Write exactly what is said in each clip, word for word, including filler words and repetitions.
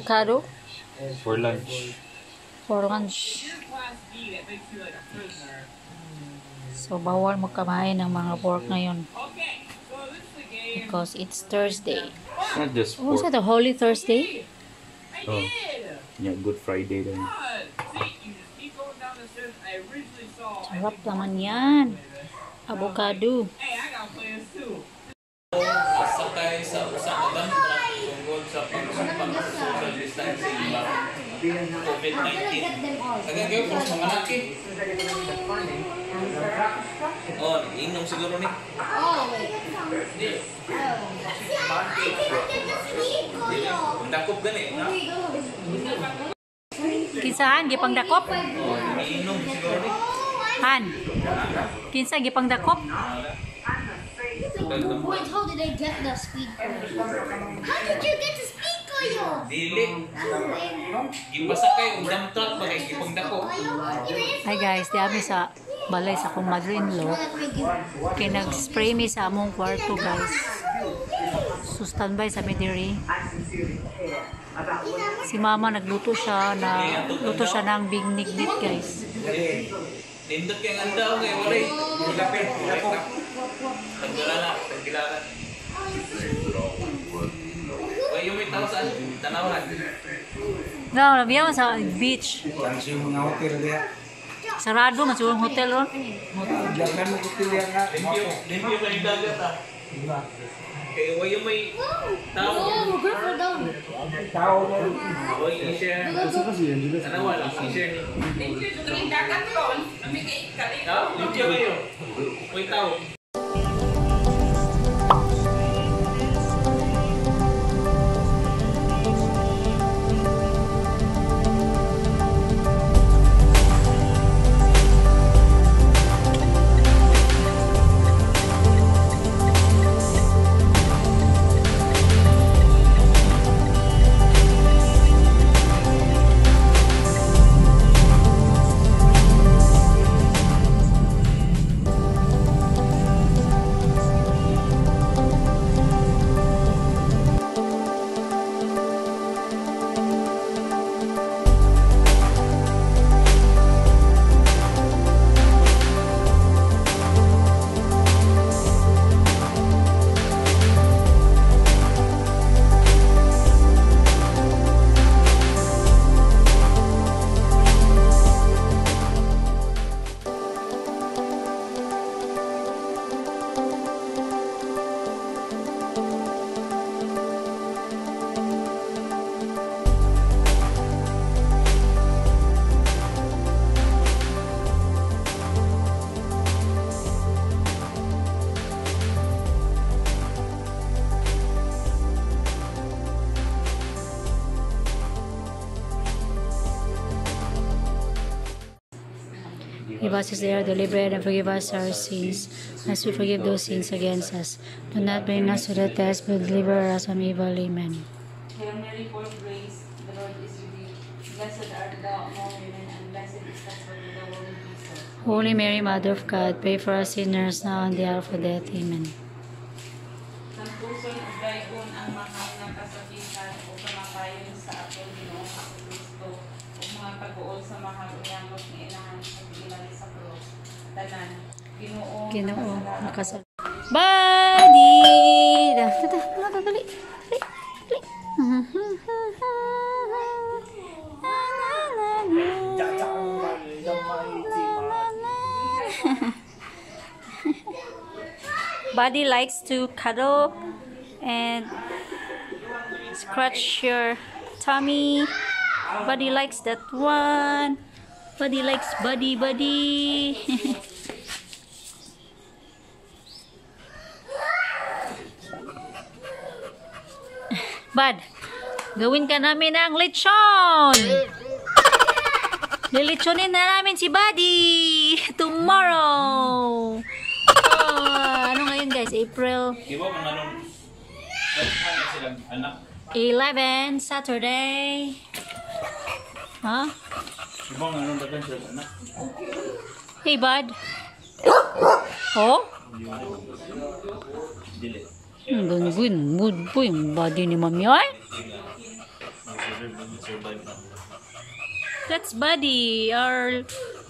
avocado For lunch. for lunch. So, bawal mo kamain ng mga pork ngayon. Because it's Thursday. It's not just Oh, is pork. that a Holy Thursday? Oh. Yeah, Good Friday then. Sarap naman yan. Avocado. Sakay sa usang contract tungkol sa pagsumpa sa social distancing COVID nineteen. Agad kayo po sa mga laki. Oh, inom siguro ni. Dakop gani, na? Kinsahan, gipang dakop? Oh, inom siguro ni. Han. Kinsa, gipang dakop? Wait, how did I get the speaker? How did you get the speaker, yo? Dili. Gipasakay og dump truck ba kay gipang dakop. Hi guys, di kami sa balay sa akong mother-in-law. Kaya nag-spray mi sa among kwarto guys. So standby sa midiri. Si mama nagluto siya na luto siya ng big nignit guys. Nindot kay andaw kay walay. Lapit, lapit. Tagdala, tagdala. Why you may tao saan? Tanawan. No, labiyan mo sa beach. Kasi yung mga hotel dia. Sarado, masulong hotel ron. Jangan mo hotel dia nga. Limpyo, limpyo pa yung dagat ah. Kaya why you may tao? Oh, good for them. Tao na. Why i-share? Tanawan lang, i-share ni. Limpyo ito yung dagat ko. Namigay ka rin. Ha? Limpyo kayo. Why tao? Give us this day our daily bread, and forgive us our sins, as we forgive those sins against us. Do not bring us to the test, but deliver us from evil. Amen. Hail Mary, full of grace, the Lord is with you. Blessed art thou among women, and blessed is the fruit of the womb, Jesus. Holy Mary, Mother of God, pray for us sinners now and the hour of death. Amen. Sampuson ug dayon ang mga nakasakitan o kamatayon sa aton Ginoong Kristo ug mga pag-uol sa mahal uyangot ni inahan sa pinali sa krus. Tanan, Ginoo, Ginoo, nakasal. Buddy! Dah, dah, dah, dah, dah, dali. Dali, dali. Buddy likes to cuddle and scratch your tummy. Buddy likes that one. Buddy likes buddy buddy. Bud, gawin ka namin ang lechon. Lilitsonin na namin si Buddy tomorrow. Oh, ano ngayon guys? April Di ba mga nung ano silang anak? eleven, Saturday. Huh? Di ba mga nung dagan silang anak? Hey, Bud. Oh? Dili. Ang gano'n, mood po yung body ni Mami, ay? That's Buddy, our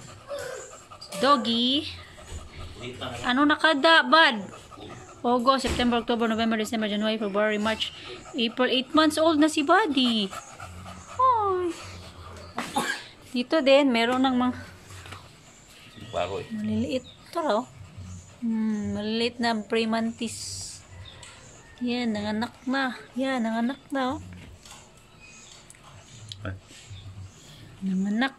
doggy. Ano nakada, Bud? August, September, October, November, December, January, February, March, April. eight months old na si Buddy. Ay. Dito din, meron ng mga Bago eh. maliliit. Ito raw. Hmm, maliliit na premantis. Yan, nanganak na. Yan, nanganak na. Oh. Ay. Nanganak.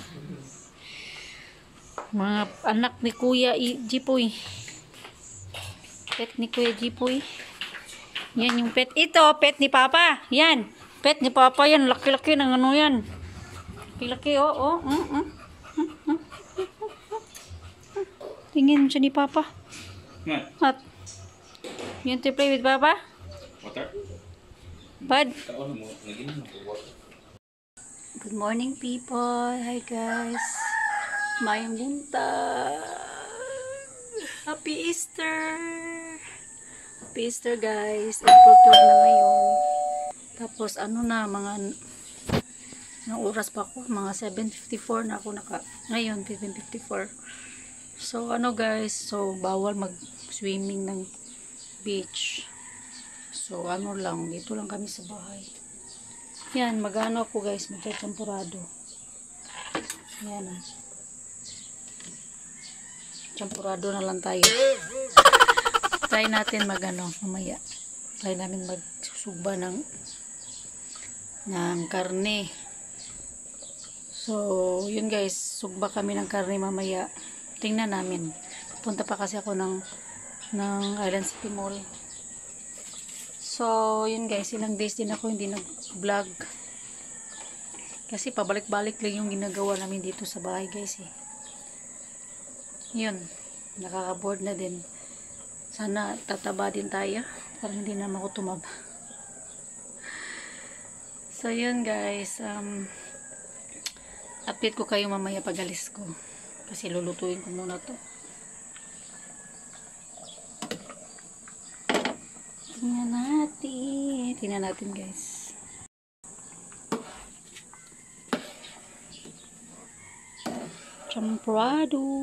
Mga anak ni Kuya Jipoy. Pet ni Kuya Jipoy. Yan yung pet. Ito, pet ni Papa. Yan. Pet ni Papa yan. Laki-laki ng ano yan. Laki-laki, oh. oh. Mm -mm. Mm -mm. Tingin siya ni Papa. At, you want to play with Papa? Water? Bud? Good morning, people. Hi, guys. Mayang buntag. Happy Easter. Happy Easter, guys. April twelve na ngayon. Tapos, ano na, mga ng oras pa ako. Mga seven fifty-four na ako naka. Ngayon, seven fifty-four. So, ano, guys. So, bawal mag-swimming ng beach. So, ano lang. Dito lang kami sa bahay. Yan, mag-ano ako, guys. Magcha-champurado. Yan, ah. Champurado na lang tayo. Try natin mag-ano, mamaya. Try namin magsusugba ng ng karne. So, yun guys, sugba kami ng karne mamaya. Tingnan namin. Punta pa kasi ako ng ng Island City Mall. So, yun guys, ilang days din ako hindi nag-vlog. Kasi pabalik-balik lang yung ginagawa namin dito sa bahay guys eh. Yun, nakaka-board na din. Sana tataba din tayo para hindi na ako tumaba. So yun guys, um, update ko kayo mamaya pag alis ko kasi lulutuin ko muna to. Tingnan natin tingnan natin guys. Champurado.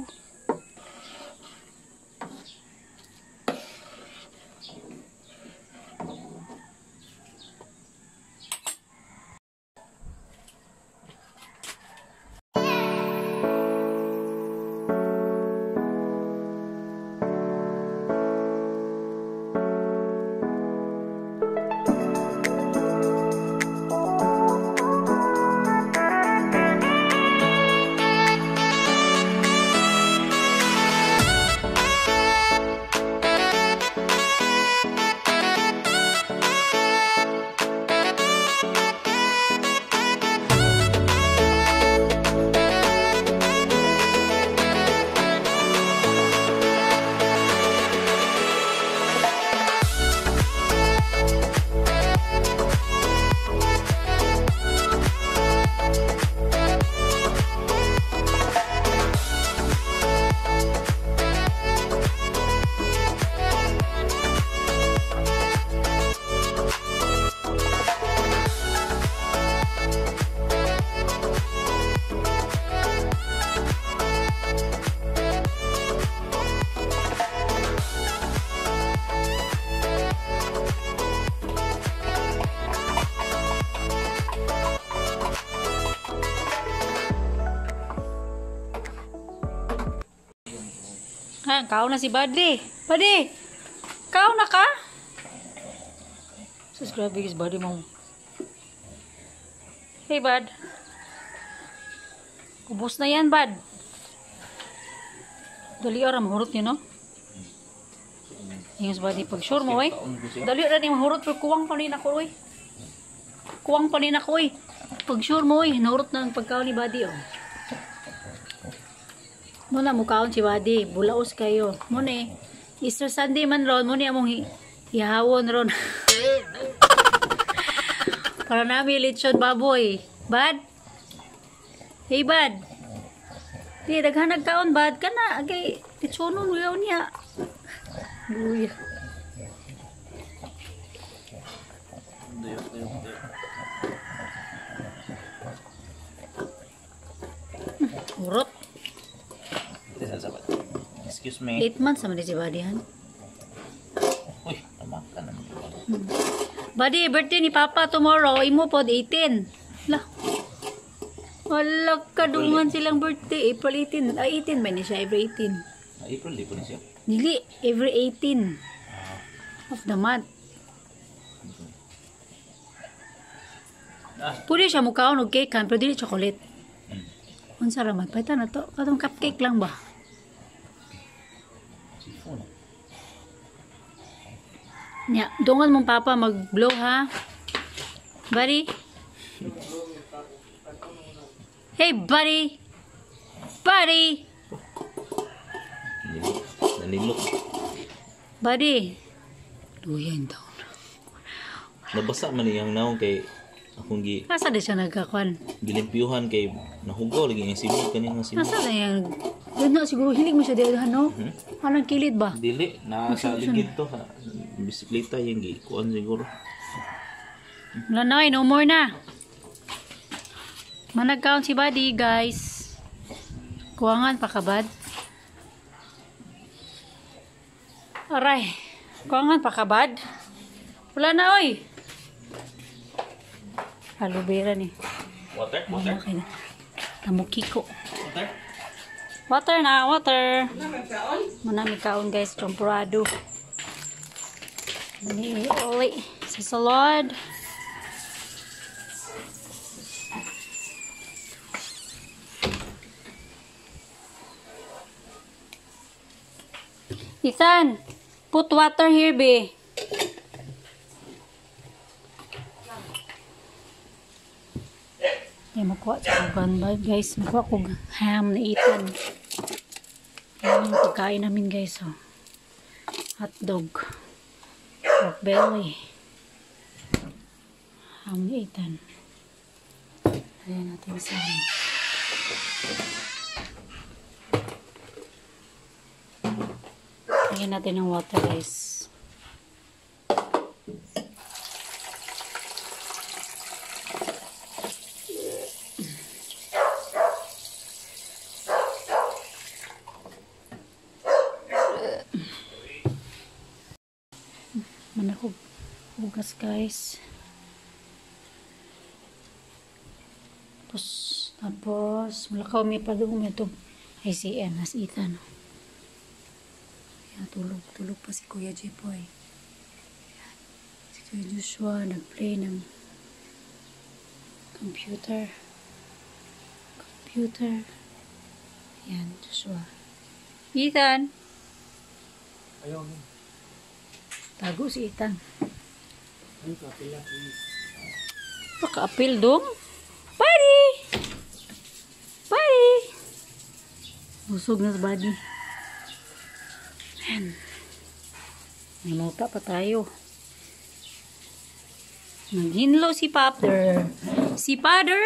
Ha, kao na si Buddy. Buddy! Kao na ka? Sus, grabe guys, Buddy mo. Hey, Bud. Ubus na yan, Bud. Dali orang mahurot nyo, no? Yung si Buddy, pag sure mo, eh. Dali orang yung mahurot, pero kuwang pa rin ako, eh. Kuwang pa rin ako, eh. Pag sure mo, eh, nahurot na ang pagkao ni Buddy, oh. Muna mukhaon si Buddy, bulaos kayo. Muna eh, Easter Sunday man ron, muna among ihawon ron. Para namin lechon baboy. Bad? Hey Bad? Di, daghanag kaon Bad ka na. Agay, lechonon uyaw niya. Luya. Urot. Ito sa sabat. Excuse me. eight months naman din si Buddy, han? Uy, tama ka naman. Buddy, birthday ni Papa tomorrow. Imo pod eighteen. Lah. Wala kadungan silang birthday. April eighteen. Ay, eighteen ba ni siya? Every eighteen. Ah, April, di po na siya. Dili, every eighteen of the month. Ah. Pwede siya mukhaon og cake kan, pero dili chocolate. Hmm. Unsa ra man? Paitan na to. Katong cupcake lang ba? Sifon. Nya, dungan mong papa mag-blow ha. Buddy? Hey, buddy! Buddy! Nanilok. Buddy! Luyan daw. Nabasa man iyang naong kay akong gi Asa na siya nagkakuan? gilimpyuhan kay nahugaw lagi ang simot kanina simot. Asa na yan? Yan na, siguro hilig mo siya dito, no? Hmm? Anong kilid ba? Dili na sa ligid to sa bisikleta yung gi kuan siguro. Wala na, eh, no more na. Manag-count si Buddy, guys. Kuwangan pa kabad. Aray. Kuwangan pa kabad. Wala na, oy. Aloe vera ni. Water, Mama kay na. Namukiko. Water. Water na, water. Manami kaon, guys. Champurado. Ni oli sa salad. Ethan, put water here, be. Ay, makuha sa kugan ba, guys? Makuha ko ham na Ethan. Yan yung pagkain namin, guys. Oh. Hot dog. Pork belly. Ham na Ethan. Ayan natin sa ano. Lagyan natin ng water, guys. Manakog hugas, guys. Tapos, tapos, malakaw may padung may itong I C M as Ethan. Ayan, tulog, tulog pa si Kuya Jepoy. Ayan. Si Kuya Joshua nag-play ng computer. Computer. Ayan, Joshua. Ethan! Ayaw. Tago si Ethan. Paka-apil dong. Buddy! Buddy! Busog na sa Buddy. Ayan. May muta pa tayo. Naghinlo si Paper. Si Father.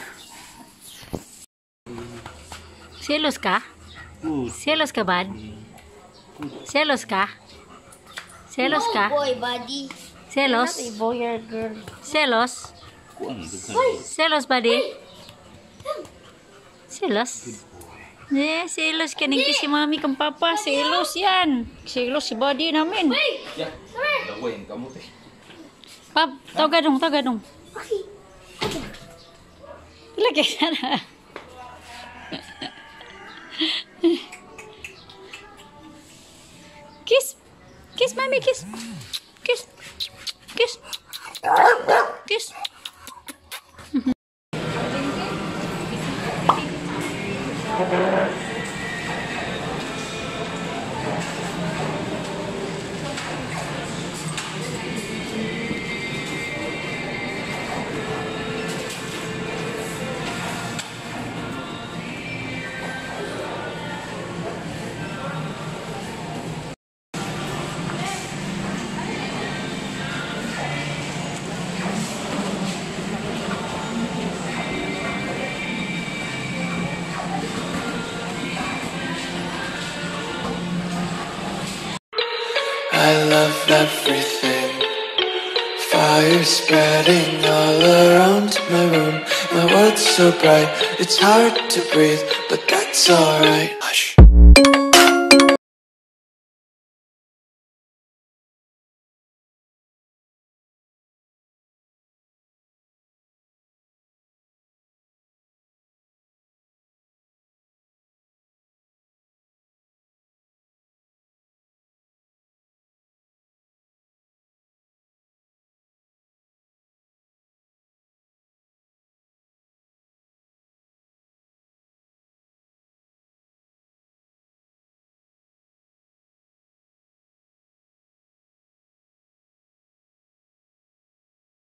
Selos ka? Selos ka, Bad? Selos ka? Selos ka? No boy, buddy. Selos? Not a boy or girl. Selos? Kuan dughan. Selos, Buddy? Selos? Eh, selos ka nang si mami kang papa. Selos yan. Selos si Buddy namin. Ya. Daway ang kamot eh. Pap, tawag dong, tawag dong. Lagi sana. Kiss. Kiss, mami, kiss. Kiss. Kiss. Kiss. I love everything. Fire spreading all around my room, My world's so bright, it's hard to breathe, but that's alright. Hush.